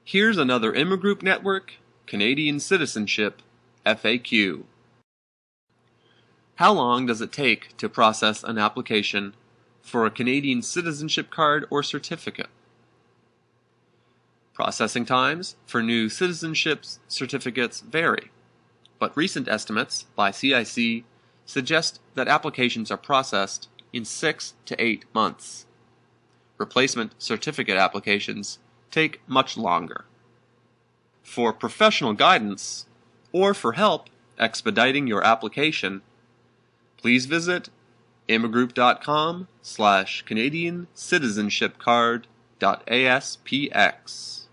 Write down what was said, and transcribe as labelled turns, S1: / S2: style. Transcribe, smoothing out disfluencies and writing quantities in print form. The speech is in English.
S1: Here's another Immigrant Network Canadian Citizenship FAQ. How long does it take to process an application for a Canadian citizenship card or certificate? Processing times for new citizenship certificates vary, but recent estimates by CIC suggest that applications are processed in 6 to 8 months. Replacement certificate applications take much longer. For professional guidance or for help expediting your application, please visit immigroup.com/CanadianCitizenshipCard.aspx.